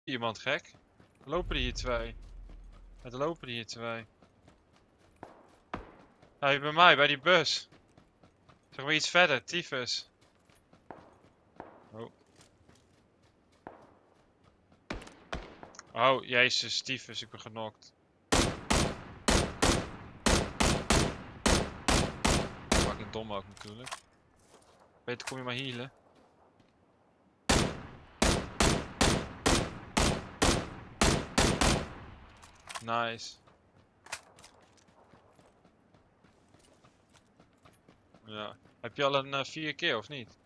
Iemand gek. Er lopen er hier twee. Er lopen er hier twee. Hij bij mij, bij die bus. Zeg maar iets verder, tyfus. Oh. Oh, jezus, tyfus, ik ben genokt. Fucking dom ook natuurlijk. Beter kom je maar healen. Nice. Ja. Heb je al een 4 keer of niet?